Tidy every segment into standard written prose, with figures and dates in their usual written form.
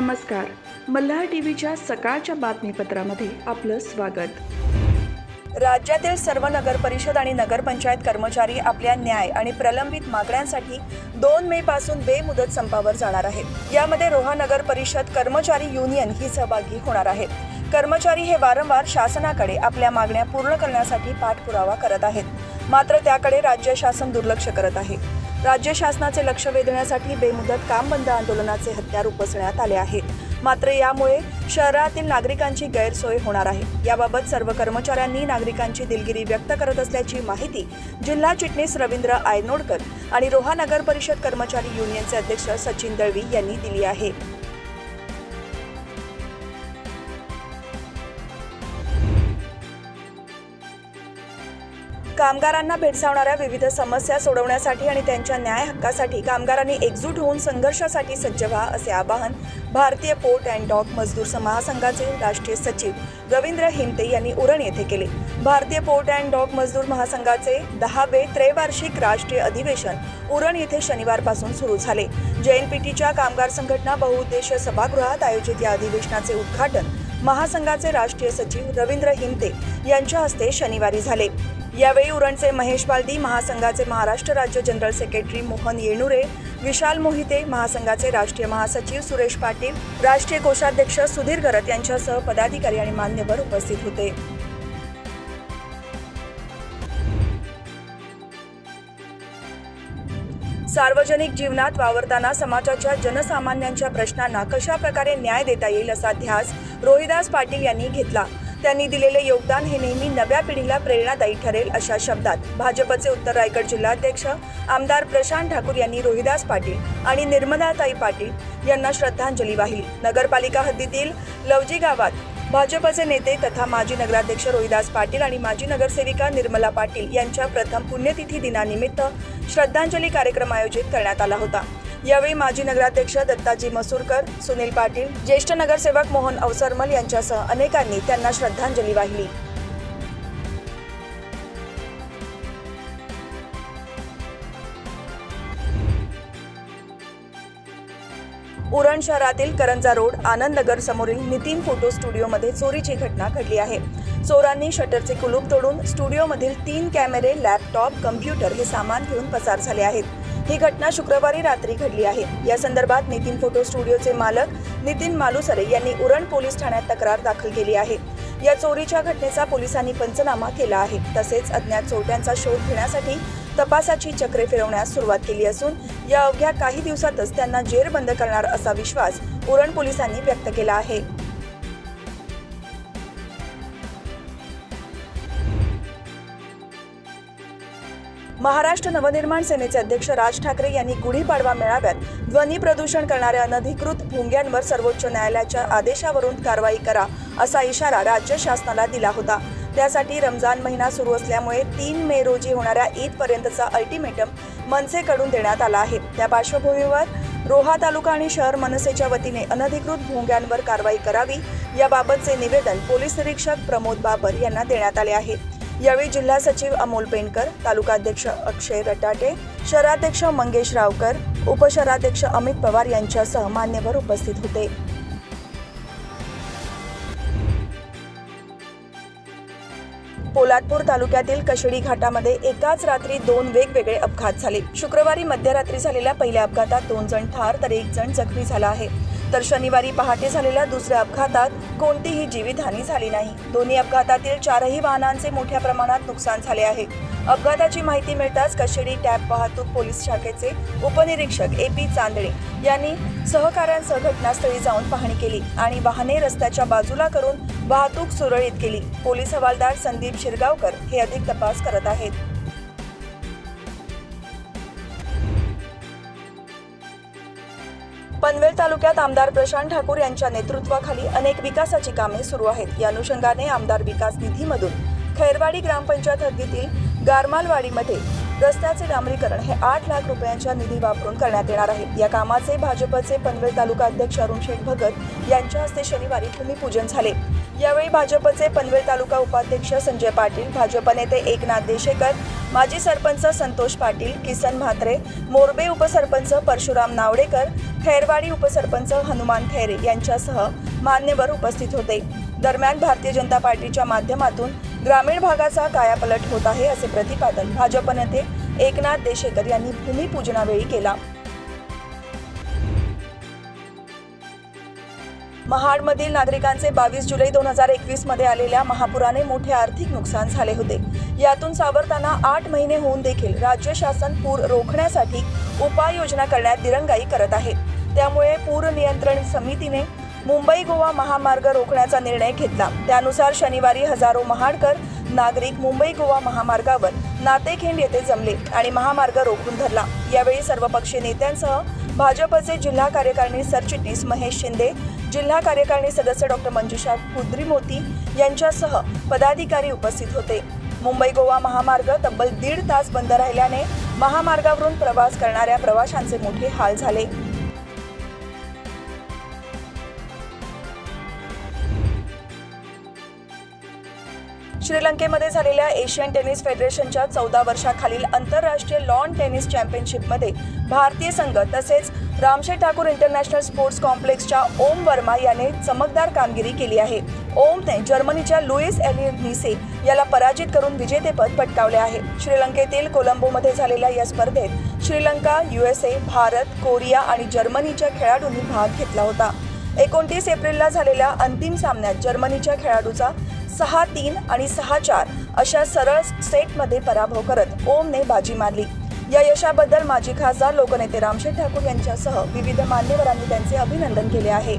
नमस्कार. मल्हार टीव्हीच्या सकाळच्या बातमीपत्रामध्ये आपलं स्वागत. राज्यातील सर्व नगर परिषद आणि नगरपंचायत कर्मचारी आपल्या न्याय आणि प्रलंबित मागण्यांसाठी 2 मे पासून बेमुदत संपावर जाणार आहेत. यामध्ये रोहा नगर परिषद कर्मचारी युनियन ही सहभागी होणार आहेत. कर्मचारी हे वारंवार शासनाकडे आपल्या मागण्या पूर्ण करण्यासाठी पाठपुरावा करत आहेत, मात्र त्याकडे राज्य शासन दुर्लक्ष करत आहे. राज्य शासनाचे लक्ष वेधण्यासाठी बेमुदत काम बंद आंदोलनाचे हत्यार उपसण्यात आले आहे. मात्र यामुळे शहरातील नागरिकांची गैरसोय होणार आहे. याबाबत सर्व कर्मचाऱ्यांनी नागरिकांची दिलगिरी व्यक्त करत असल्याची माहिती जिल्हा चिटणीस रवींद्र आयनोडकर आणि रोहा नगर परिषद कर्मचारी युनियनचे अध्यक्ष सचिन दळवी यांनी दिली आहे. कामगारांना भेडसावणाऱ्या विविध समस्या सोडवण्यासाठी आणि त्यांच्या न्याय हक्कासाठी कामगारांनी एकजूट होऊन संघर्षासाठी सज्ज व्हा, असे आवाहन भारतीय पोर्ट अँड डॉक मजदूर महासंघाचे राष्ट्रीय सचिव रवींद्र हिमते यांनी उरण येथे केले. भारतीय पोर्ट अँड डॉक मजदूर महासंघाचे 10वे त्रैवार्षिक राष्ट्रीय अधिवेशन उरण येथे शनिवारपासून सुरू झाले. JNPTच्या कामगार संघटना बहुउद्देशीय सभागृहात आयोजित या अधिवेशनाचे उद्घाटन महासंघाचे राष्ट्रीय सचिव रवींद्र हिमते यांच्या हस्ते शनिवारी झाले. यावेळी उरणचे महेश बालदी, महासंघाचे महाराष्ट्र राज्य जनरल सेक्रेटरी मोहन येणुरे, विशाल मोहिते, महासंघाचे राष्ट्रीय महासचिव सुरेश पाटील, राष्ट्रीय कोषाध्यक्ष सुधीर गरत यांच्यासह पदाधिकारी आणि मान्यवर उपस्थित होते. सार्वजनिक जीवनात वावरताना समाजाच्या जनसामान्यांच्या प्रश्नांना कशा प्रकारे न्याय देता येईल असा ध्यास रोहिदास पाटील यांनी घेतला. त्यांनी दिलेले योगदान हे नेहमी नव्या पिढीला प्रेरणादायी ठरेल, अशा शब्दात भाजपचे उत्तर रायगड जिल्हाध्यक्ष आमदार प्रशांत ठाकूर यांनी रोहिदास पाटील आणि निर्मलाताई पाटील यांना श्रद्धांजली वाहिली. नगरपालिका हद्दीतील लवजी गावात भाजपचे नेते तथा माजी नगराध्यक्ष रोहिदास पाटील आणि माजी नगरसेविका निर्मला पाटील यांच्या प्रथम पुण्यतिथी दिनानिमित्त श्रद्धांजली कार्यक्रम आयोजित करण्यात आला होता. यावेळी माजी नगराध्यक्ष दत्ताजी मसूरकर, सुनील पाटील, ज्येष्ठ नगरसेवक मोहन अवसरमल यांच्यासह अनेकांनी त्यांना श्रद्धांजली वाहिली. उरण शहरातील करंजा रोड आनंद नगर समोरील नितीन फोटो स्टुडिओमध्ये चोरीची घटना घडली आहे. चोरांनी शटरचे कुलूप तोडून स्टुडिओमधील 3 कॅमेरे, लॅपटॉप, कम्प्युटर हे सामान घेऊन पसार झाले आहेत. ही घटना शुक्रवारी रात्री घडली आहे. या संदर्भात नितीन फोटो स्टुडिओचे मालक नितीन मालुसरे यांनी उरण पोलीस ठाण्यात तक्रार दाखल केली आहे. या चोरीच्या घटनेचा पोलिसांनी पंचनामा केला आहे. तसेच अज्ञात चोरट्यांचा शोध घेण्यासाठी तपासाची चक्रे फिरवण्यास सुरुवात केली असून या अवघ्या काही दिवसातच त्यांना जेरबंद करणार असा विश्वास उरण पोलिसांनी व्यक्त केला आहे. महाराष्ट्र नवनिर्माण सेनेचे अध्यक्ष राज ठाकरे यांनी गुढीपाडवा मेळाव्यात ध्वनी प्रदूषण करणाऱ्या अनधिकृत भोंग्यांवर सर्वोच्च न्यायालयाच्या आदेशावरून कारवाई करा असा इशारा राज्य शासनाला दिला होता. त्यासाठी रमजान महिना सुरू असल्यामुळे 3 मे रोजी होणाऱ्या ईदपर्यंतचा अल्टिमेटम मनसेकडून देण्यात आला आहे. त्या पार्श्वभूमीवर रोहा तालुका आणि शहर मनसेच्या वतीने अनधिकृत भोंग्यांवर कारवाई करावी याबाबतचे निवेदन पोलीस निरीक्षक प्रमोद बाबर यांना देण्यात आले आहे. यावेळी जिल्हा सचिव अमोल पेंडकर, तालुकाध्यक्ष अक्षय रटाटे, शहराध्यक्ष मंगेश रावकर, उपशहराध्यक्ष अमित पवार यांच्यासह मान्यवर उपस्थित होते. पोलादपूर तालुक्यातील कशेडी घाटामध्ये एकाच रात्री 2 वेगवेगळे अपघात झाले. शुक्रवारी मध्यरात्री झालेल्या पहिल्या अपघातात 2 जण ठार तर 1 जण जखमी झाला आहे. तर शनिवारी पहाटे झालेल्या दुसऱ्या अपघातात कोणतीही जीवितहानी झाली नाही. दोन्ही अपघातातील 4ही वाहनांचे मोठ्या प्रमाणात नुकसान झाले आहे. अपघाताची माहिती मिळताच कशेडी टॅप वाहतूक पोलीस शाखेचे उपनिरीक्षक AP चांदणे यांनी सहकाऱ्यांसह घटनास्थळी जाऊन पाहणी केली आणि वाहने रस्त्याच्या बाजूला करून वाहतूक सुरळीत केली. पोलीस हवालदार संदीप शिरगावकर हे अधिक तपास करत आहेत. पनवेल तालुक्यात आमदार प्रशांत ठाकूर यांच्या नेतृत्वाखाली अनेक विकासाची कामे सुरू आहेत. या अनुषंगाने आमदार विकास निधीमधून खैरवाडी ग्रामपंचायत हद्दीतील गारमालवाडीमध्ये रस्त्याचे डांबरीकरण हे 8 लाख रुपयांच्या निधी वापरून करण्यात येणार आहे. या कामाचे भाजपचे पनवेल तालुका अध्यक्ष अरुण शेठ भगत यांच्या हस्ते शनिवारी भूमिपूजन झाले. यावेळी भाजपचे पनवेल तालुका उपाध्यक्ष संजय पाटील, भाजप नेते एकनाथ देशेकर, माजी सरपंच संतोष पाटील, किसन म्हात्रे, मोरबे उपसरपंच परशुराम नावडेकर, खैरवाडी उपसरपंच हनुमान खैरे यांच्यासह मान्यवर उपस्थित होते। दरम्यान भारतीय जनता पार्टीच्या माध्यमातून ग्रामीण भागाचा कायापालट होत आहे असे प्रतिपादन भाजप नेते एकनाथ देशेकर यांनी भूमिपूजनावेळी केला। महाडमधील नागरिकांचे 22 जुलै 2021 मध्ये आलेल्या महापुराने मोठे आर्थिक नुकसान झाले होते। यातून सावरताना 8 महिने होऊन देखील राज्य शासन पूर रोखण्यासाठी उपाययोजना करण्यात दिरंगाई करत आहे। त्यामुळे पूर नियंत्रण समितीने मुंबई गोवा महामार्ग रोखण्याचा निर्णय घेतला। त्यानुसार शनिवारी हजारो महाडकर नागरिक मुंबई गोवा महामार्गावर नातेखेंड येथे जमले आणि महामार्ग रोखून धरला। यावेळी सर्वपक्षीय नेत्यांसह भाजपचे जिल्हा कार्यकारिणी सरचिटणीस महेश शिंदे, जिल्हा कार्यकारिणी सदस्य डॉक्टर मंजुषा कुद्रीमोती यांच्यासह पदाधिकारी उपस्थित होते। मुंबई गोवा महामार्ग तब्बल 1.5 तास बंद राहिल्याने महामार्गावरून प्रवास करणाऱ्या प्रवाशांचे मोठे हाल झाले। श्रीलंकेमध्ये झालेल्या एशियन टेनिस फेडरेशनच्या 14 वर्षाखालील आंतरराष्ट्रीय लॉन टेनिस चॅम्पियनशिपमध्ये भारतीय संघ तसेच रामशेठ ठाकूर इंटरनॅशनल स्पोर्ट्स कॉम्प्लेक्सच्या ओम वर्मा याने चमकदार कामगिरी केली आहे। ओमने जर्मनीच्या लुईस एलिनिसे याला पराजित करून विजेतेपद पटकावले आहे। श्रीलंकेतील कोलंबोमध्ये झालेल्या या स्पर्धेत श्रीलंका, USA, भारत, कोरिया आणि जर्मनीच्या खेळाडूंनी भाग घेतला होता। 29 एप्रिलला झालेल्या अंतिम सामन्यात जर्मनीच्या खेळाडूचा 6-3 आणि 6-4 अशा सरळ सेटमध्ये पराभव करत ओमने बाजी मारली। या यशाबद्दल माजी खासदार लोकनेते रामशेठ ठाकूर यांच्यासह विविध मान्यवरांनी त्यांचे अभिनंदन केले आहे।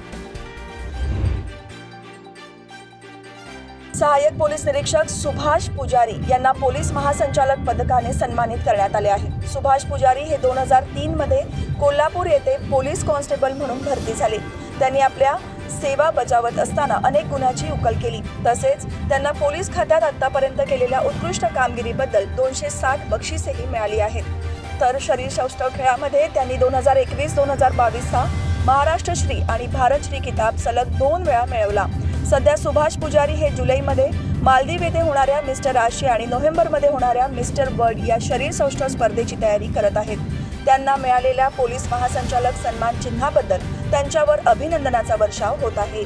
सहाय्यक पोलीस निरीक्षक सुभाष पुजारी यांना पोलीस महासंचालक पदकाने सन्मानित करण्यात आले आहे। सुभाष पुजारी हे 2003 मध्ये कोल्हापूर येथे पोलीस कॉन्स्टेबल म्हणून भरती झाले। त्यांनी आपल्या सेवा बजावत असताना अनेक गुन्ह्याची उकल केली। तसेच त्यांना पोलीस खात्यात आतापर्यंत केलेल्या उत्कृष्ट कामगिरीबद्दल 260 बक्षिसेही मिळाली आहेत। तर शरीर सौष्ठव खेळामध्ये त्यांनी 2021-2022 महाराष्ट्र श्री आणि भारत श्री किताब सलग 2 वेळा मिळवला। सध्या सुभाष पुजारी हे जुलैमध्ये मालदीव येथे होणाऱ्या मिस्टर आशिया आणि नोव्हेंबरमध्ये होणाऱ्या मिस्टर वर्ल्ड या शरीर सौष्ठव स्पर्धेची तयारी करत आहेत। त्यांना मिळालेल्या पोलीस महासंचालक सन्मान चिन्हाबद्दल त्यांच्यावर अभिनंदनाचा वर्षाव होत आहे।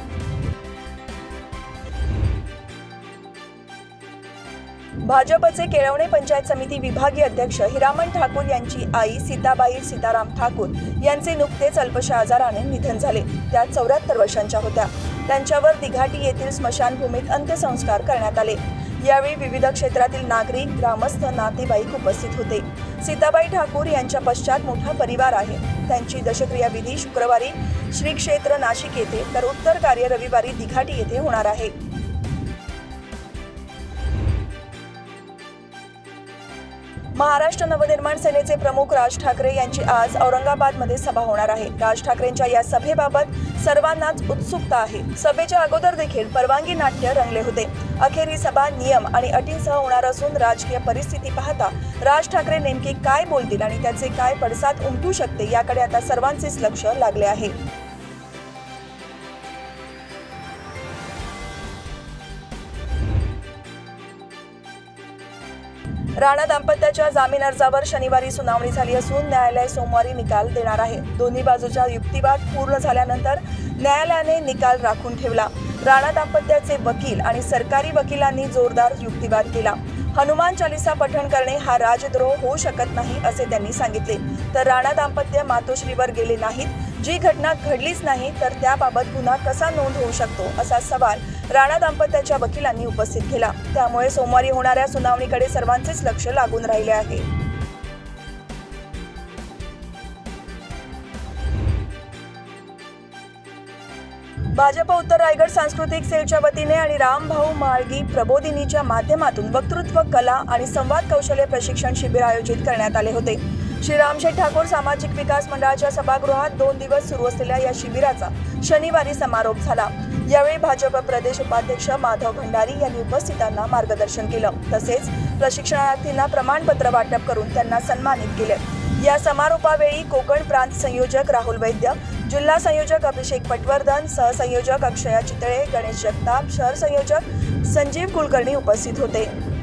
भाजपचे केळवणे पंचायत समिती विभागीय अध्यक्ष हिरामण ठाकूर यांची आई सीताबाई सीताराम ठाकूर यांचे नुकतेच अल्पशा आजाराने निधन झाले। त्या 74 वर्षांच्या होत्या। त्यांच्यावर दिघाटी येथील स्मशानभूमीत अंत्यसंस्कार करण्यात आले। यावेळी विविध क्षेत्रातील नागरिक, ग्रामस्थ, नातेवाईक उपस्थित होते। सीताबाई ठाकूर यांच्या पश्चात मोठा परिवार आहे। त्यांची दशक्रिया विधी शुक्रवारी श्री क्षेत्र नाशिक येथे तर उत्तर कार्य रविवारी दिघाटी येथे होणार आहे। महाराष्ट्र नवनिर्माण सेनेचे प्रमुख राज ठाकरे यांची आज औरंगाबादमध्ये सभा होणार आहे। राज ठाकरेंच्या या सभेबाबत सर्वांनाच उत्सुकता आहे। सभेच्या अगोदर देखील परवानगी नाट्य रंगले होते। अखेर ही सभा नियम आणि अटींसह होणार असून राजकीय परिस्थिती पाहता राज ठाकरे नेमके काय बोलतील आणि त्याचे काय पडसाद उमटू शकते याकडे आता सर्वांचेच लक्ष लागले आहे। राणा दाम्पत्याच्या जामीन अर्जावर शनिवारी सुनावणी झाली असून न्यायालय सोमवारी निकाल देणार आहे। दोन्ही बाजूचा युक्तिवाद पूर्ण झाल्यानंतर न्यायालयाने निकाल राखून ठेवला। राणा दाम्पत्याचे वकील आणि सरकारी वकिलांनी जोरदार युक्तिवाद केला। हनुमान चालीसा पठण करणे हा राजद्रोह होऊ शकत नाही असे त्यांनी सांगितले। तर राणा दाम्पत्य मातोश्रीवर गेले नाहीत, जी घटना घडलीच नाही तर त्याबाबत गुन्हा कसा नोंद होऊ शकतो असा सवाल राणा दाम्पत्याच्या वकिलांनी उपस्थित केला। त्यामुळे सोमवारी होणाऱ्या सुनावणीकडे सर्वांचेच लक्ष लागून राहिले आहे। भाजप उत्तर रायगड सांस्कृतिक सेलच्या वतीने आणि रामभाऊ माळगी प्रबोधिनीच्या माध्यमातून वक्तृत्व कला आणि संवाद कौशल्य प्रशिक्षण शिबिर आयोजित करण्यात आले होते। श्री रामशेठ ठाकूर सामाजिक विकास मंडळाच्या सभागृहात 2 दिवस सुरू असलेल्या या शिबिराचा शनिवारी समारोप झाला। यावेळी भाजप प्रदेश उपाध्यक्ष माधव भंडारी यांनी उपस्थितांना मार्गदर्शन केलं। तसेच प्रशिक्षणार्थींना प्रमाणपत्र वाटप करून त्यांना सन्मानित केले। या समारोपावेळी कोकण प्रांत संयोजक राहुल वैद्य, जिल्हा संयोजक अभिषेक पटवर्धन, सहसंयोजक अक्षया चितळे, गणेश जगताप, शहर संयोजक संजीव कुलकर्णी उपस्थित होते।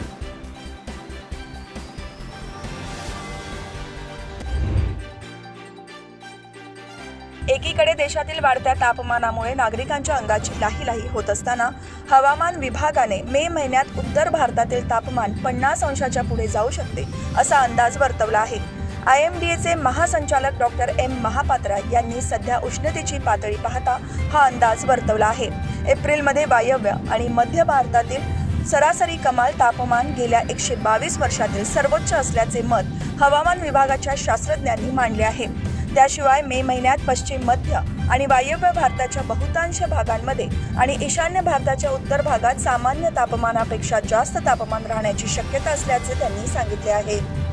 एकीकडे देशातील वाढत्या तापमानामुळे नागरिकांच्या अंगाची लाही होत असताना हवामान विभागाने मे महिन्यात उत्तर भारतातील तापमान 50 अंशाच्या पुढे जाऊ शकते असा अंदाज वर्तवला आहे। IMDAचे महासंचालक डॉक्टर M महापात्रा यांनी सध्या उष्णतेची पातळी पाहता हा अंदाज वर्तवला आहे। एप्रिलमध्ये वायव्य आणि मध्य भारतातील सरासरी कमाल तापमान गेल्या 122 वर्षातील सर्वोच्च असल्याचे मत हवामान विभागाच्या शास्त्रज्ञांनी मांडले आहे। त्याशिवाय मे महिन्यात पश्चिम मध्य आणि वायव्य भारताच्या बहुतांश भागांमध्ये आणि ईशान्य भारताच्या उत्तर भागात सामान्य तापमानापेक्षा जास्त तापमान राहण्याची शक्यता असल्याचे त्यांनी सांगितले आहे।